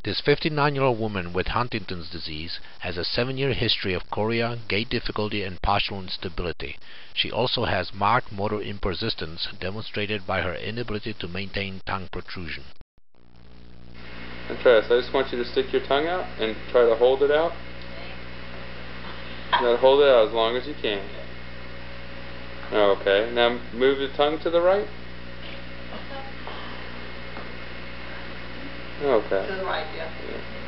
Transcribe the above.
This 59-year-old woman with Huntington's disease has a 7-year history of chorea, gait difficulty, and postural instability. She also has marked motor impersistence demonstrated by her inability to maintain tongue protrusion. And try this. I just want you to stick your tongue out and try to hold it out. Now hold it out as long as you can. Okay. Now move the tongue to the right. Okay. To the right, yeah.